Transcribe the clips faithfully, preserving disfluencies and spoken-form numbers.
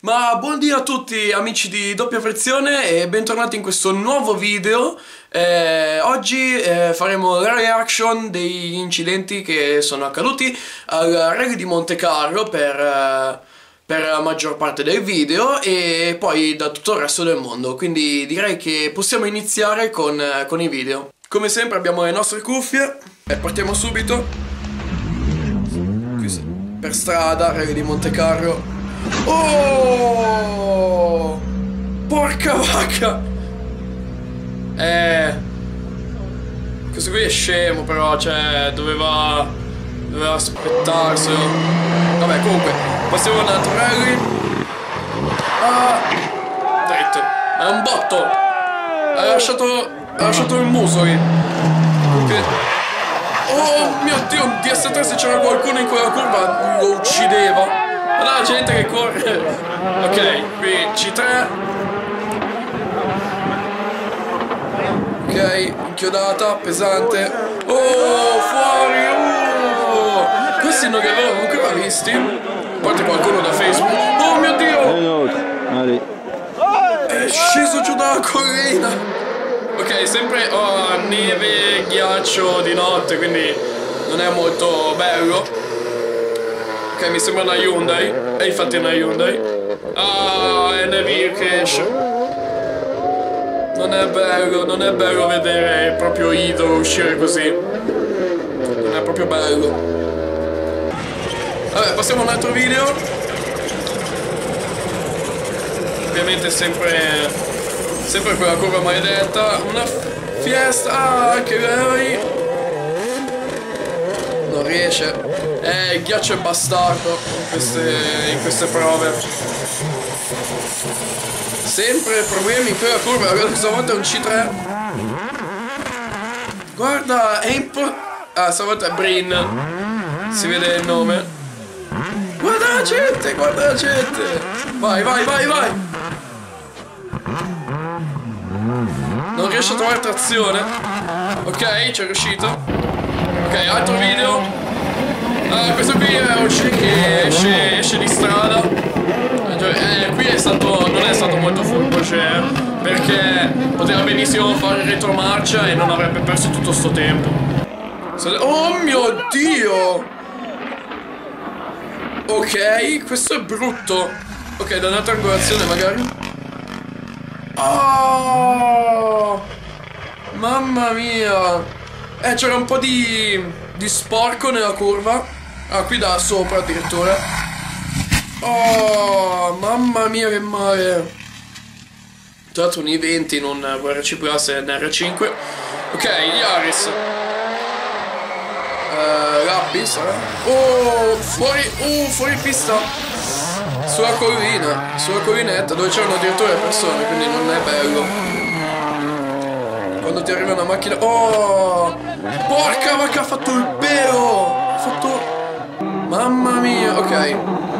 Ma buondì a tutti amici di Doppia Frizione e bentornati in questo nuovo video. Eh, oggi eh, faremo la reaction degli incidenti che sono accaduti al Rally di Monte Carlo per, eh, per la maggior parte del video e poi da tutto il resto del mondo. Quindi direi che possiamo iniziare con, eh, con i video. Come sempre abbiamo le nostre cuffie e partiamo subito. Qui per strada, Rally di Monte Carlo. Oh! Porca vacca! Eh... Questo qui è scemo però, cioè, doveva... Doveva aspettarselo. Vabbè, comunque, passiamo a un altro rally. Ah! Dritto. È un botto! Ha lasciato... Ha lasciato il muso lì. Okay. Oh mio Dio, D S tre se c'era qualcuno in quella curva lo uccideva. Guarda la gente che corre. Ok, qui C tre. Ok, inchiodata, pesante. Oh, fuori. Oh. Questi non li avevo ancora visti. A parte qualcuno da Facebook. Oh mio Dio. È sceso giù dalla collina. Ok, sempre oh, neve, ghiaccio di notte, quindi non è molto bello. Ok, mi sembra una Hyundai. E infatti è una Hyundai. Ah, è Neville che esce. Non è bello, non è bello vedere il proprio idolo uscire così. Non è proprio bello. Vabbè, passiamo a un altro video. Ovviamente sempre Sempre quella curva maledetta. Una fiesta. Ah, anche lei non riesce. Eh, il ghiaccio è bastardo in queste, in queste prove. Sempre problemi in quella curva. Questa volta è un C tre. Guarda, è impo... Ah, stavolta è Brin. Si vede il nome. Guarda la gente, guarda la gente. Vai, vai, vai, vai. Non riesce a trovare trazione. Ok, ci è riuscito. Ok, altro video. Ah, questo qui è un C che esce, esce di strada. Eh, qui è stato, non è stato molto furbo, cioè, perché poteva benissimo fare retromarcia e non avrebbe perso tutto sto tempo. Oh mio Dio. Ok, questo è brutto. Ok, da un'altra angolazione magari. Oh, mamma mia. Eh, c'era un po' di, di sporco nella curva. Ah, qui da sopra addirittura. Oh, mamma mia che male. Tra l'altro un I venti non V R C Plus e N R cinque. Ok, Yaris. uh, Lapis eh? Oh, fuori. Uh, fuori pista. Sulla collina, sulla collinetta dove c'erano addirittura le persone, quindi non è bello. Quando ti arriva una macchina. Oh! Porca vacca, ha fatto il pelo! Ha fatto. Mamma mia, ok.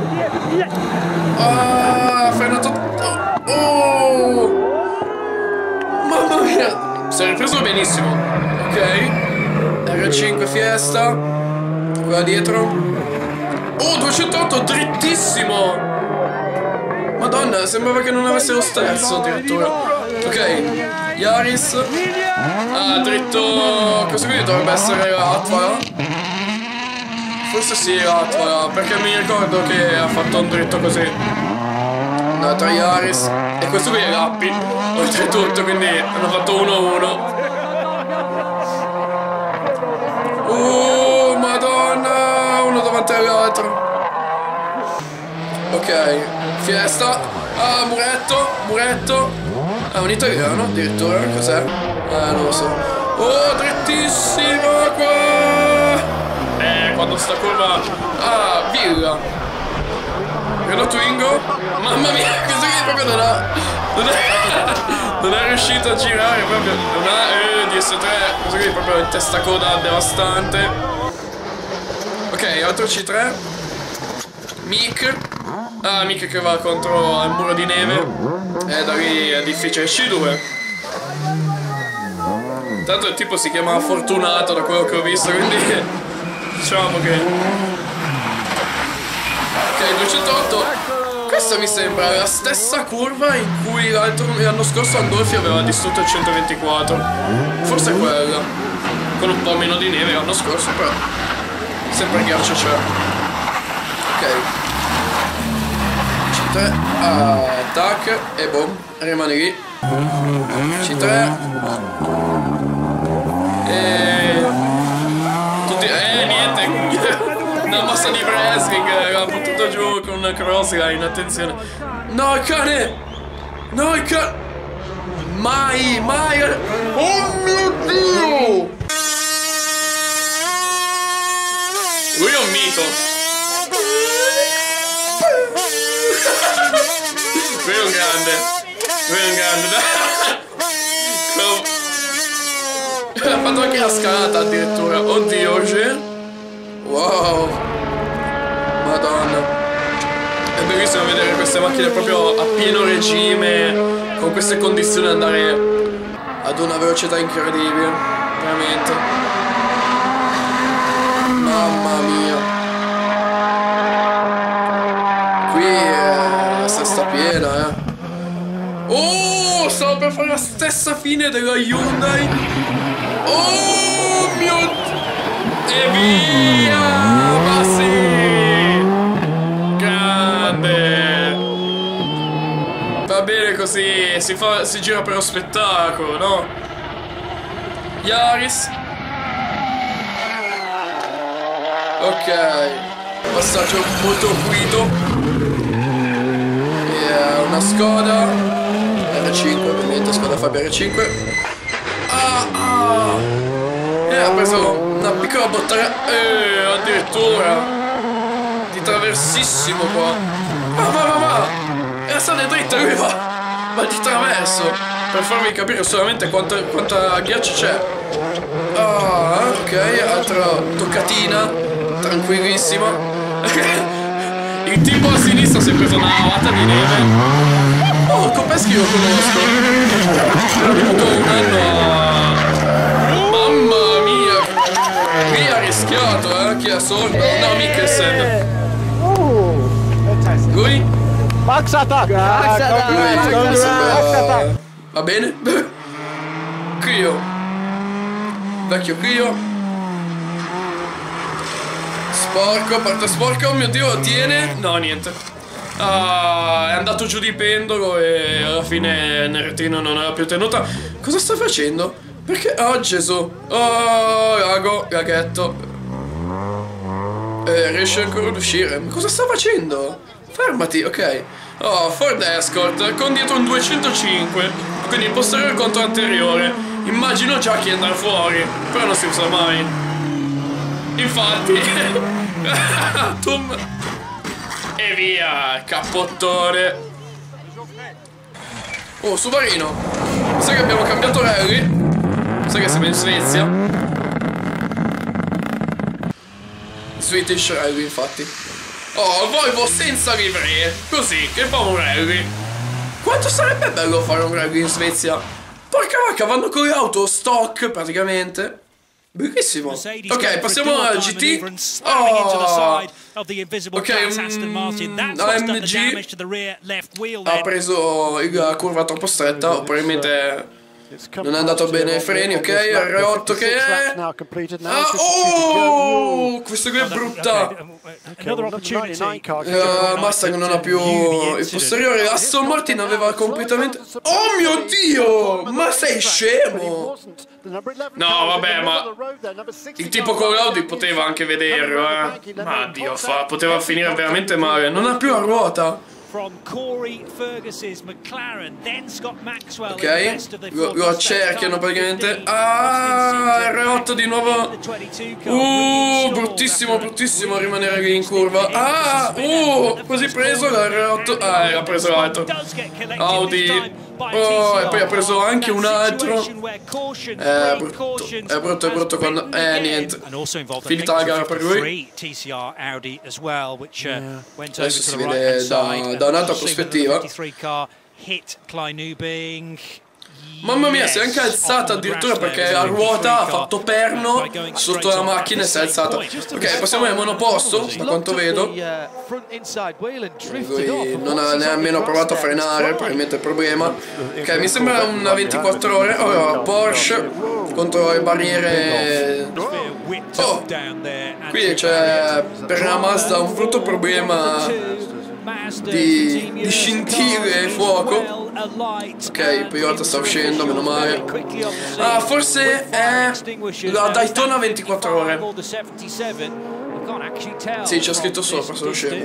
Ah, ha frenato. Oh! Mamma mia! Si è ripreso benissimo. Ok. R cinque Fiesta. Quella dietro. Oh, duecentootto drittissimo! Madonna, sembrava che non avesse lo sterzo addirittura. Ok, Yaris. Ah, dritto. Questo qui dovrebbe essere l'Atvala. Forse sì, l'Atvala, perché mi ricordo che ha fatto un dritto così. Un'altra Yaris. E questo qui è Lappi, oltretutto, quindi hanno fatto uno a uno. Oh, madonna, uno davanti all'altro. Ok, Fiesta. Ah, muretto, muretto. Ah, un italiano addirittura, cos'è? Ah, non lo so. Oh, drittissimo qua. Eh, quando sta curva. Ah, Villa. Renault Twingo. Mamma mia, questo qui proprio non ha. Non è, non è riuscito a girare proprio. Non ha eh, D S tre. Questo qui è proprio in testa coda devastante. Ok, altro C tre. Mick. Ah, mica che va contro il muro di neve. E da lì è difficile. C due. Tanto il tipo si chiama Fortunato da quello che ho visto, quindi diciamo che. Ok, duecentootto. Questa mi sembra la stessa curva in cui l'anno scorso Andolfi aveva distrutto il centoventiquattro. Forse è quella. Con un po' meno di neve l'anno scorso, però sempre ghiaccio c'è. Ok. C tre, attack e boom, rimane lì. C tre. E... tutti... Eh, niente. Una mossa di wrestling, l'ha buttato giù con una crossline, attenzione. No, il cane! No, il cane! Mai, mai! Oh mio Dio! Lui è un mito. Lui è un grande. Lui è un grande. Ha fatto anche la scalata addirittura. Oddio, oggi. Wow. Madonna. È bellissimo vedere queste macchine proprio a pieno regime, con queste condizioni, andare ad una velocità incredibile. Veramente. Mamma mia. Qui è la sesta piena, eh. Oh, stavo per fare la stessa fine della Hyundai. Oh mio Dio. E via! Ma sì! Grande! Va bene così, si, fa, si gira per lo spettacolo, no? Yaris. Ok. Passaggio molto pulito. E una Skoda R cinque, ovviamente, Skoda Fabia R cinque. Ah, ah. E ha preso una piccola bottata, eh, addirittura di traversissimo qua. Va, va, va, va! Era stata dritta, lui va! Ma di traverso! Per farvi capire solamente quanta, quanta ghiaccio c'è. Ah, ok, altra toccatina, tranquillissima. Il tipo a sinistra si è preso una lavata di neve. Oh, Kopesky lo conosco. Ho avuto un anno a... Mamma mia! Qui ha rischiato, eh? Chi è sordo? No, Mikkelsen. Lui? Max attack! Max attack! Va bene? Clio. Vecchio Clio. Sporco, parte sporco. Oh mio Dio, lo tiene. No, niente. Ah, è andato giù di pendolo e alla fine nel retino non aveva più tenuta. Cosa sta facendo? Perché? Oh Gesù. Oh, lago, laghetto. Eh, riesce ancora ad uscire. Ma cosa sta facendo? Fermati, ok. Oh, Ford Escort con dietro un duecentocinque. Quindi posteriore contro anteriore. Immagino già chi andrà fuori. Però non si usa mai. Infatti. Tum. E via, cappottone. Oh, Subarino. Sai che abbiamo cambiato rally? Sai che siamo in Svezia? Swedish Rally, infatti. Oh, Volvo senza livree. Così, che fa un rally. Quanto sarebbe bello fare un rally in Svezia? Porca vacca, vanno con le auto stock, praticamente. Bellissimo. Ok, passiamo al G T. Oh. Ok, mm, A M G ha preso la curva troppo stretta, o probabilmente non è andato bene ai freni. Ok, R otto che è... Ah, oh, questa qui è brutta. uh, Mustang non ha più il posteriore. Aston Martin aveva completamente... Oh mio Dio, ma sei scemo? No, vabbè, ma il tipo con l'Audi poteva anche vederlo, eh. Ma Dio fa, poteva finire veramente male. Non ha più la ruota. Ok, lo, lo accerchiano praticamente. Ah, R otto di nuovo. Uh, bruttissimo, bruttissimo rimanere lì in curva. Ah, uh, quasi preso la R otto. Ah, era preso l'altro Audi. Oh, e poi ha preso anche un altro. È brutto, è brutto, è brutto quando... Eh, niente. Finita la gara per lui. Adesso si vede da, da un'altra prospettiva. Mamma mia, si è anche alzata addirittura perché la ruota ha fatto perno sotto la macchina e si è alzata. Ok, passiamo al monoposto, da quanto vedo. Lui non ha nemmeno provato a frenare, probabilmente il problema. Ok, mi sembra una ventiquattro ore. Ora Porsche contro le barriere. Oh, qui c'è per la Mazda un brutto problema di, di scintille e fuoco. Ok, il pilota sta uscendo, meno male. Ah, forse è la Daytona ventiquattro ore. Sì, c'è scritto sopra, sono scemo.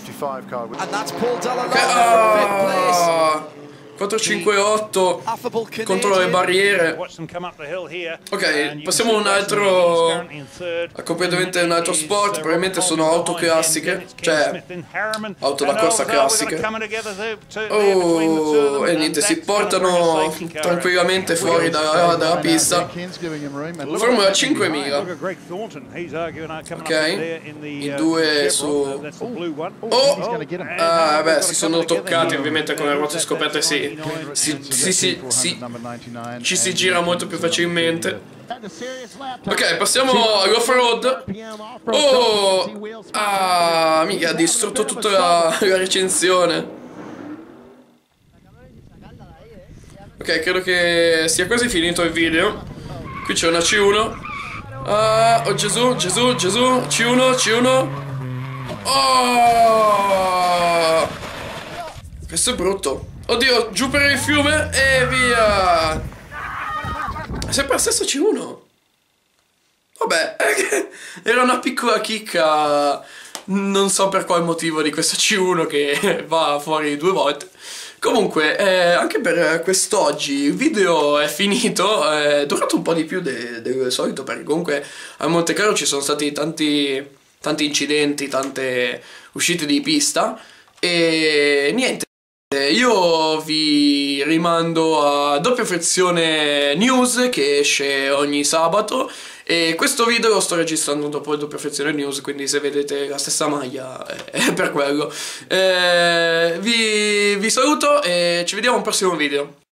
Ok, ah, quattro cinque otto contro le barriere. Ok, passiamo a un altro, a completamente un altro sport. Probabilmente sono auto classiche, cioè auto da corsa classiche. Oh, e niente, si portano tranquillamente fuori dalla, dalla pista. Formula cinquemila. Ok, i due su... Oh, ah, beh, si sono toccati ovviamente con le ruote scoperte, sì. Si, si, si, si, ci si gira molto più facilmente. Ok, passiamo all'off-road. Oh, ah, mica ha distrutto tutta la, la recensione. Ok, credo che sia quasi finito il video. Qui c'è una C uno. Ah, oh Gesù, Gesù, Gesù. C uno, C uno. Oh, questo è brutto. Oddio, giù per il fiume e via. È sempre la stessa C uno. Vabbè, era una piccola chicca. Non so per qual motivo di questa C uno che va fuori due volte. Comunque, eh, anche per quest'oggi il video è finito. È durato un po' di più de del solito perché comunque a Monte Carlo ci sono stati tanti, tanti incidenti, tante uscite di pista. E niente. Io vi rimando a Doppia Frizione News che esce ogni sabato e questo video lo sto registrando dopo il Doppia Frizione News, quindi se vedete la stessa maglia è per quello. Eh, vi, vi saluto e ci vediamo al prossimo video.